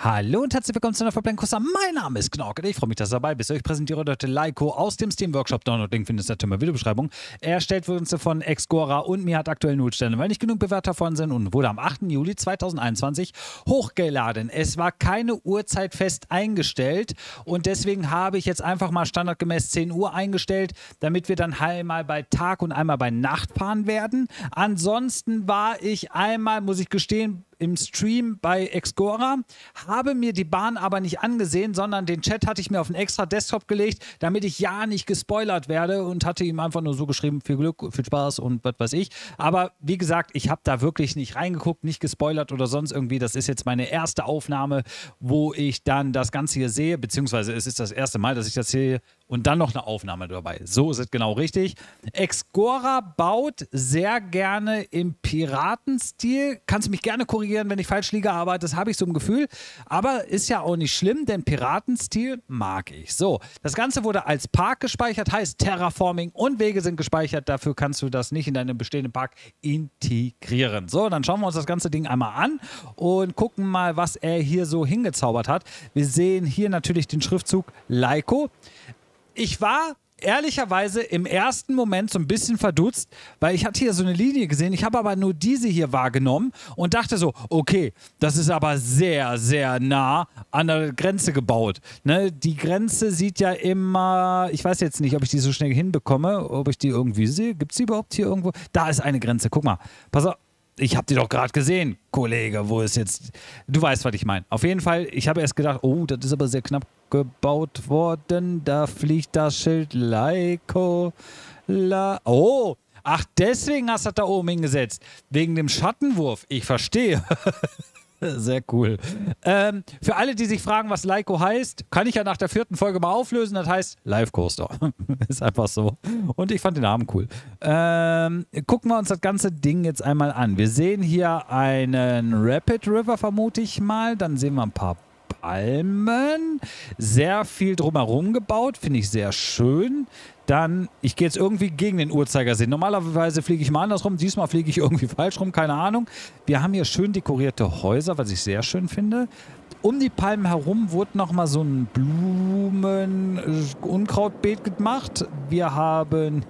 Hallo und herzlich willkommen zu einer Verblenkosa. Mein Name ist Knorke. Ich freue mich, dass ihr dabei bist. Ich präsentiere heute Laiko aus dem Steam Workshop. Download-Link findest du in der Videobeschreibung. Erstellt wurde uns von Exgora und mir hat aktuell 0 Sterne, weil nicht genug Bewerter davon sind und wurde am 8. Juli 2021 hochgeladen. Es war keine Uhrzeit fest eingestellt und deswegen habe ich jetzt einfach mal standardgemäß 10 Uhr eingestellt, damit wir dann einmal bei Tag und einmal bei Nacht fahren werden. Ansonsten war ich einmal, muss ich gestehen, im Stream bei Exgora, habe mir die Bahn aber nicht angesehen, sondern den Chat hatte ich mir auf einen extra Desktop gelegt, damit ich ja nicht gespoilert werde und hatte ihm einfach nur so geschrieben, viel Glück, viel Spaß und was weiß ich. Aber wie gesagt, ich habe da wirklich nicht reingeguckt, nicht gespoilert oder sonst irgendwie. Das ist jetzt meine erste Aufnahme, wo ich dann das Ganze hier sehe, beziehungsweise es ist das erste Mal, dass ich das sehe und dann noch eine Aufnahme dabei. So ist es genau richtig. Exgora baut sehr gerne im Piratenstil. Kannst du mich gerne korrigieren, wenn ich falsch liege, aber das habe ich so im Gefühl. Aber ist ja auch nicht schlimm, denn Piratenstil mag ich. So, das Ganze wurde als Park gespeichert, heißt Terraforming und Wege sind gespeichert. Dafür kannst du das nicht in deinem bestehenden Park integrieren. So, dann schauen wir uns das ganze Ding einmal an und gucken mal, was er hier so hingezaubert hat. Wir sehen hier natürlich den Schriftzug Laiko. Ich war ehrlicherweise im ersten Moment so ein bisschen verdutzt, weil ich hatte hier so eine Linie gesehen, ich habe aber nur diese hier wahrgenommen und dachte so, okay, das ist aber sehr, sehr nah an der Grenze gebaut. Ne? Die Grenze sieht ja immer, ich weiß jetzt nicht, ob ich die so schnell hinbekomme, ob ich die irgendwie sehe. Gibt es die überhaupt hier irgendwo? Da ist eine Grenze, guck mal. Pass auf. Ich habe die doch gerade gesehen, Kollege, wo ist jetzt... Du weißt, was ich meine. Auf jeden Fall, ich habe erst gedacht, oh, das ist aber sehr knapp gebaut worden. Da fliegt das Schild Laiko. Oh, ach, deswegen hast du das da oben hingesetzt. Wegen dem Schattenwurf. Ich verstehe. Sehr cool. Für alle, die sich fragen, was Laiko heißt, kann ich ja nach der 4. Folge mal auflösen. Das heißt Live Coaster. Ist einfach so. Und ich fand den Namen cool. Gucken wir uns das ganze Ding jetzt einmal an. Wir sehen hier einen Rapid River, vermute ich mal. Dann sehen wir ein paar Palmen. Sehr viel drumherum gebaut. Finde ich sehr schön. Dann, ich gehe jetzt irgendwie gegen den Uhrzeigersinn. Normalerweise fliege ich mal andersrum, diesmal fliege ich irgendwie falsch rum, keine Ahnung. Wir haben hier schön dekorierte Häuser, was ich sehr schön finde. Um die Palmen herum wurde nochmal so ein Blumen-Unkrautbeet gemacht. Wir haben,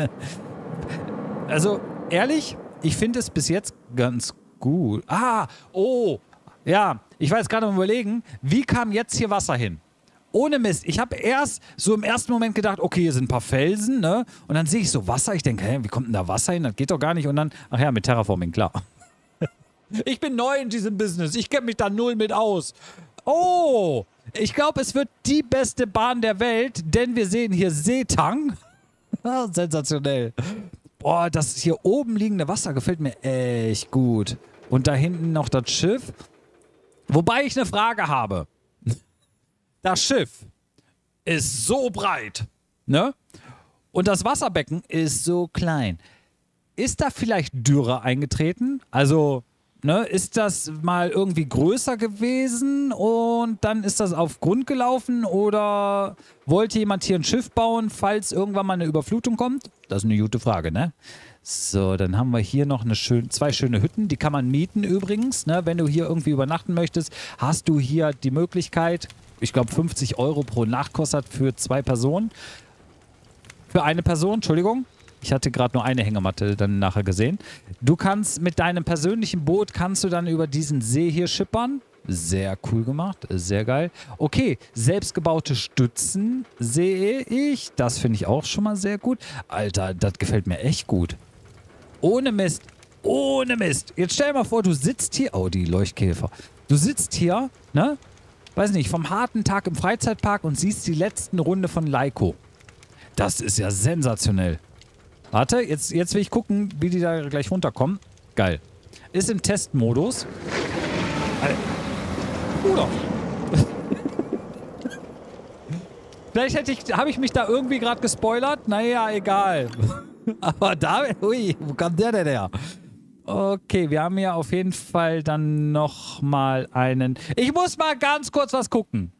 also ehrlich, ich finde es bis jetzt ganz gut. Ja, ich war jetzt gerade am Überlegen, wie kam jetzt hier Wasser hin? Ohne Mist. Ich habe erst so im ersten Moment gedacht, okay, hier sind ein paar Felsen, ne? Und dann sehe ich so Wasser. Ich denke, hä, wie kommt denn da Wasser hin? Das geht doch gar nicht. Und dann, ach ja, mit Terraforming, klar. Ich bin neu in diesem Business. Ich kenne mich da null mit aus. Oh, ich glaube, es wird die beste Bahn der Welt, denn wir sehen hier Seetang. Sensationell. Boah, das hier oben liegende Wasser gefällt mir echt gut. Und da hinten noch das Schiff. Wobei ich eine Frage habe. Das Schiff ist so breit, ne? Und das Wasserbecken ist so klein. Ist da vielleicht Dürre eingetreten? Also, ne, ist das mal irgendwie größer gewesen und dann ist das auf Grund gelaufen oder wollte jemand hier ein Schiff bauen, falls irgendwann mal eine Überflutung kommt? Das ist eine gute Frage, ne? So, dann haben wir hier noch zwei schöne Hütten, die kann man mieten übrigens, ne? Wenn du hier irgendwie übernachten möchtest, hast du hier die Möglichkeit. Ich glaube 50 € pro Nacht kostet für 2 Personen. Für eine Person, Entschuldigung. Ich hatte gerade nur eine Hängematte dann nachher gesehen. Du kannst mit deinem persönlichen Boot, kannst du dann über diesen See hier schippern. Sehr cool gemacht, sehr geil. Okay, selbstgebaute Stützen sehe ich. Das finde ich auch schon mal sehr gut. Alter, das gefällt mir echt gut. Ohne Mist, ohne Mist. Jetzt stell dir mal vor, du sitzt hier. Oh, die Leuchtkäfer. Du sitzt hier, ne? Weiß nicht, vom harten Tag im Freizeitpark und siehst die letzten Runde von Laiko. Das ist ja sensationell. Warte, jetzt will ich gucken, wie die da gleich runterkommen. Geil. Ist im Testmodus. Oder? Vielleicht habe ich mich da irgendwie gerade gespoilert. Naja, egal. Aber da, ui, wo kam der denn her? Okay, wir haben hier auf jeden Fall dann nochmal einen... Ich muss mal ganz kurz was gucken.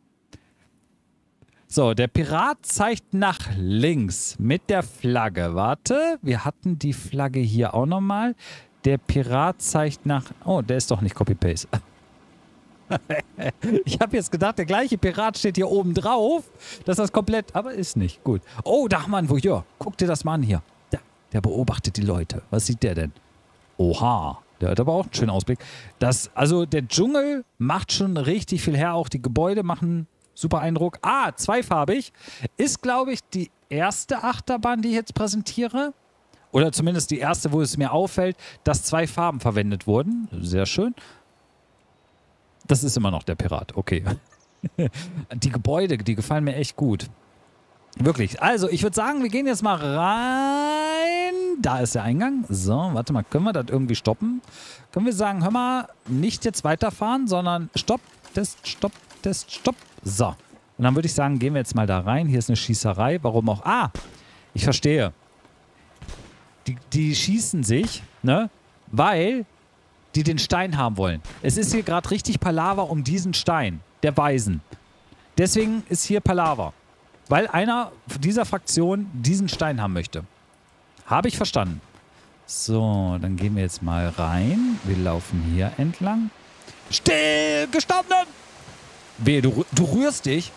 So, der Pirat zeigt nach links mit der Flagge. Warte, wir hatten die Flagge hier auch nochmal. Der Pirat zeigt nach... Oh, der ist doch nicht Copy-Paste. Ich habe jetzt gedacht, der gleiche Pirat steht hier oben drauf, dass das komplett, aber ist nicht. Gut. Oh, da haben wir einen Voyeur. Guck dir das mal an hier. Der beobachtet die Leute. Was sieht der denn? Oha. Der hat aber auch einen schönen Ausblick. Also der Dschungel macht schon richtig viel her. Auch die Gebäude machen super Eindruck. Ah, zweifarbig. Ist, glaube ich, die erste Achterbahn, die ich jetzt präsentiere. Oder zumindest die erste, wo es mir auffällt, dass 2 Farben verwendet wurden. Sehr schön. Das ist immer noch der Pirat. Okay. Die Gebäude, die gefallen mir echt gut. Wirklich. Also, ich würde sagen, wir gehen jetzt mal rein. Da ist der Eingang. So, warte mal. Können wir das irgendwie stoppen? Können wir sagen, hör mal, nicht jetzt weiterfahren, sondern Stopp, Test, Stopp, Test, Stopp. So. Und dann würde ich sagen, gehen wir jetzt mal da rein. Hier ist eine Schießerei. Warum auch? Ah, ich verstehe. Die schießen sich, ne? Weil die den Stein haben wollen. Es ist hier gerade richtig Palaver um diesen Stein, der Weisen. Deswegen ist hier Palaver. Weil einer dieser Fraktion diesen Stein haben möchte. Habe ich verstanden. So, dann gehen wir jetzt mal rein. Wir laufen hier entlang. Still, gestanden! Wehe, du rührst dich.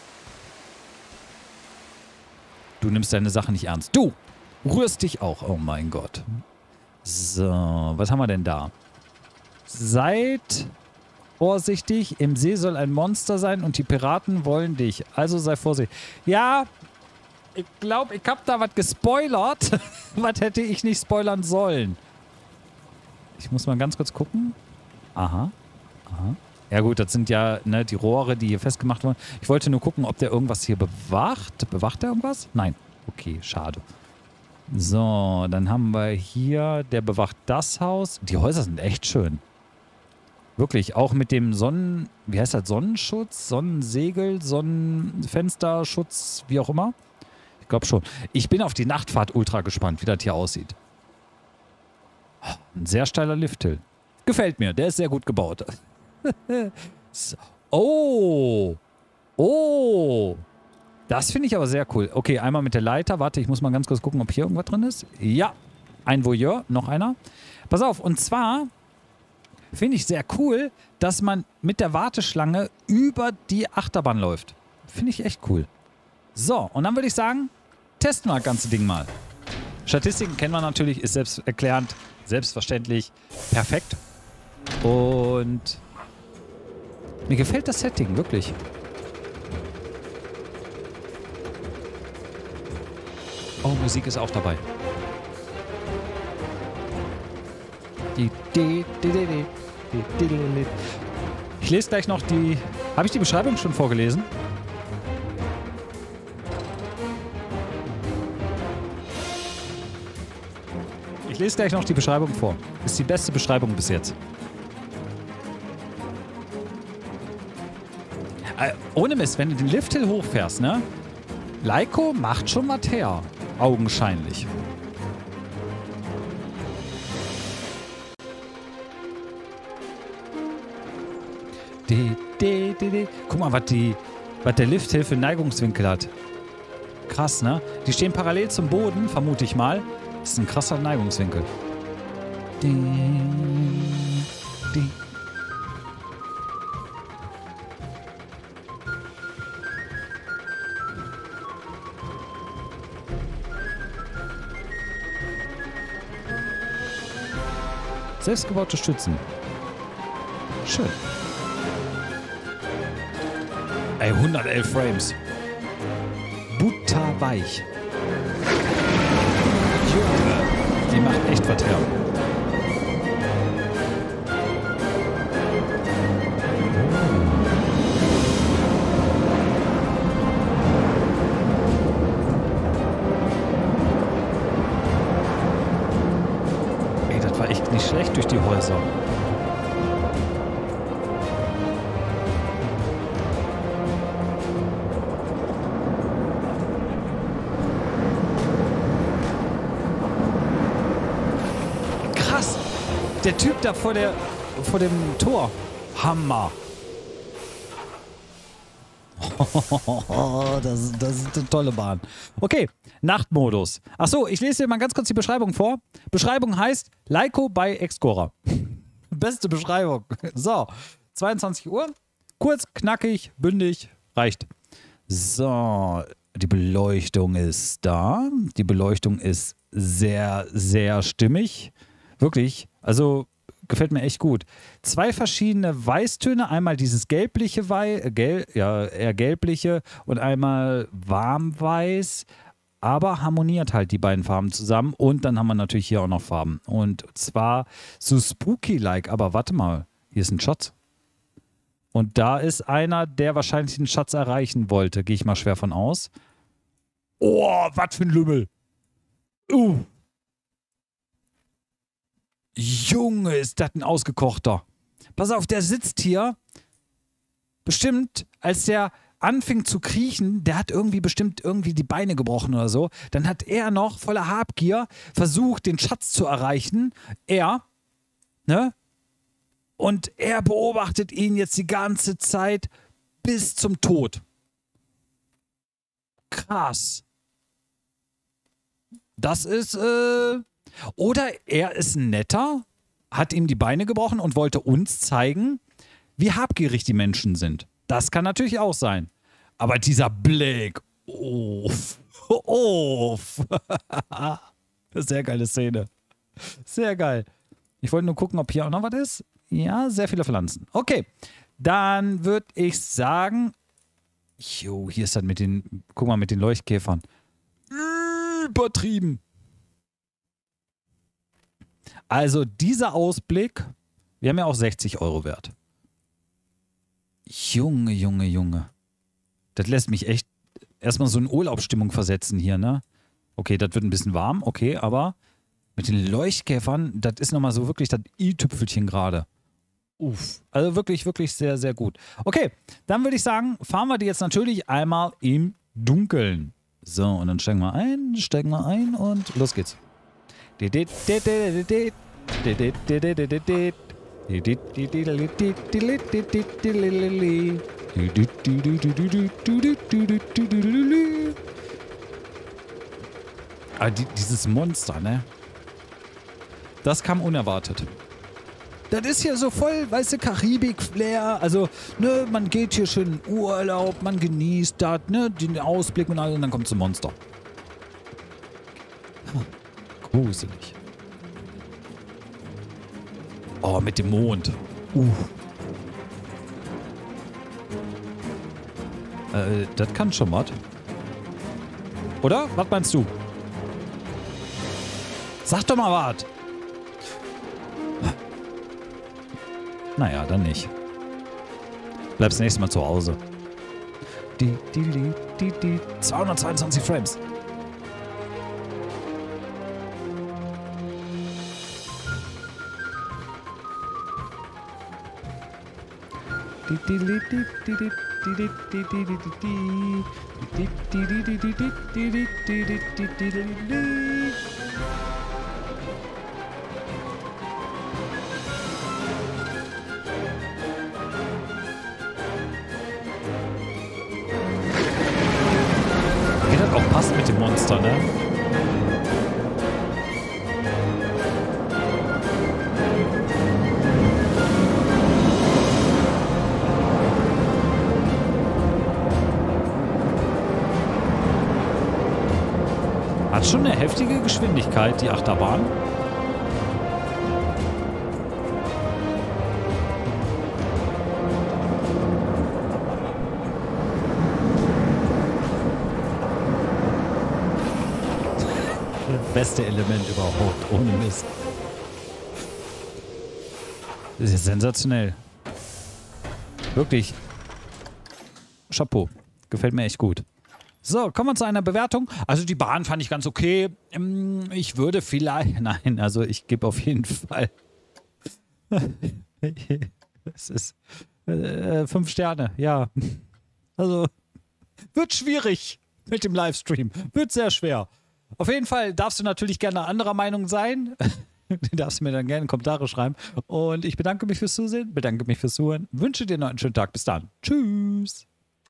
Du nimmst deine Sache nicht ernst. Du rührst dich auch. Oh mein Gott. So, was haben wir denn da? Seid vorsichtig. Im See soll ein Monster sein und die Piraten wollen dich. Also sei vorsichtig. Ja, ich glaube, ich habe da was gespoilert. Was hätte ich nicht spoilern sollen? Ich muss mal ganz kurz gucken. Aha. Aha. Ja gut, das sind ja ne, die Rohre, die hier festgemacht wurden. Ich wollte nur gucken, ob der irgendwas hier bewacht. Bewacht er irgendwas? Nein. Okay, schade. So, dann haben wir hier, der bewacht das Haus. Die Häuser sind echt schön. Wirklich, auch mit dem wie heißt das, Sonnenschutz, Sonnensegel, Sonnenfensterschutz, wie auch immer. Ich glaube schon. Ich bin auf die Nachtfahrt ultra gespannt, wie das hier aussieht. Ein sehr steiler Lifthill. Gefällt mir, der ist sehr gut gebaut. So. Oh! Oh! Das finde ich aber sehr cool. Okay, einmal mit der Leiter. Warte, ich muss mal ganz kurz gucken, ob hier irgendwas drin ist. Ja, ein Voyeur, noch einer. Pass auf, und zwar finde ich sehr cool, dass man mit der Warteschlange über die Achterbahn läuft. Finde ich echt cool. So, und dann würde ich sagen, testen wir das ganze Ding mal. Statistiken kennen wir natürlich, ist selbsterklärend, selbstverständlich, perfekt. Und mir gefällt das Setting, wirklich. Oh, Musik ist auch dabei. Ich lese gleich noch die... Habe ich die Beschreibung schon vorgelesen? Ich lese gleich noch die Beschreibung vor. Ist die beste Beschreibung bis jetzt. Ohne Mist, wenn du den Lifthill hochfährst, ne? Laiko macht schon was her. Augenscheinlich. Guck mal, was der Lifthill für Neigungswinkel hat. Krass, ne? Die stehen parallel zum Boden, vermute ich mal. Das ist ein krasser Neigungswinkel. Selbstgebaute Stützen. Schön. Ey, 111 Frames. Butterweich. Junge, die macht echt was her. Ey, das war echt nicht schlecht durch die Häuser. Der Typ da vor dem Tor. Hammer. Das ist eine tolle Bahn. Okay, Nachtmodus. Achso, ich lese dir mal ganz kurz die Beschreibung vor. Beschreibung heißt Laiko bei Excora. Beste Beschreibung. So, 22 Uhr. Kurz, knackig, bündig, reicht. So, die Beleuchtung ist da. Die Beleuchtung ist sehr, sehr stimmig. Wirklich, also gefällt mir echt gut. 2 verschiedene Weißtöne, einmal dieses gelbliche eher gelbliche und einmal warmweiß, aber harmoniert halt die beiden Farben zusammen und dann haben wir natürlich hier auch noch Farben und zwar so spooky-like, aber warte mal, hier ist ein Schatz. Und da ist einer, der wahrscheinlich einen Schatz erreichen wollte, gehe ich mal schwer von aus. Oh, was für ein Lümmel. Junge, ist das ein ausgekochter. Pass auf, der sitzt hier. Bestimmt, als der anfing zu kriechen, der hat bestimmt die Beine gebrochen oder so. Dann hat er noch voller Habgier versucht, den Schatz zu erreichen. Ne? Und er beobachtet ihn jetzt die ganze Zeit bis zum Tod. Krass. Das ist, oder er ist netter, hat ihm die Beine gebrochen und wollte uns zeigen, wie habgierig die Menschen sind. Das kann natürlich auch sein. Aber dieser Blick, sehr geile Szene. Sehr geil. Ich wollte nur gucken, ob hier auch noch was ist. Ja, sehr viele Pflanzen. Okay, dann würde ich sagen, hier ist das mit den Leuchtkäfern. Übertrieben. Also dieser Ausblick, wir haben ja auch 60 € wert. Junge, Junge, Junge. Das lässt mich echt erstmal so in Urlaubsstimmung versetzen hier, ne? Okay, das wird ein bisschen warm, okay, aber mit den Leuchtkäfern, das ist nochmal so wirklich das i-Tüpfelchen gerade. Also wirklich, wirklich sehr, sehr gut. Okay, dann würde ich sagen, fahren wir die jetzt natürlich einmal im Dunkeln. So, und dann steigen wir ein und los geht's. Dieses Monster, ne? Das kam unerwartet. Das ist hier so voll, weißt du, Karibik-Flair. Also, ne, man geht hier schön in Urlaub, man genießt das, ne, den Ausblick und alles, und dann kommt so ein Monster. Gruselig. Oh, mit dem Mond. Das kann schon was. Oder? Was meinst du? Sag doch mal was. Naja, dann nicht. Bleibst nächstes Mal zu Hause. 222 Frames. Wie das auch passt mit dem Monster, ne? Hat schon eine heftige Geschwindigkeit, die Achterbahn. Das beste Element überhaupt, ohne Mist. Das ist sensationell. Wirklich. Chapeau. Gefällt mir echt gut. So, kommen wir zu einer Bewertung. Also die Bahn fand ich ganz okay. Ich würde vielleicht... Nein, also ich gebe auf jeden Fall... Es ist 5 Sterne, ja. Also wird schwierig mit dem Livestream. Wird sehr schwer. Auf jeden Fall darfst du natürlich gerne anderer Meinung sein. Du darfst mir dann gerne Kommentare schreiben. Und ich bedanke mich fürs Zusehen, bedanke mich fürs Zuhören. Wünsche dir noch einen schönen Tag. Bis dann. Tschüss.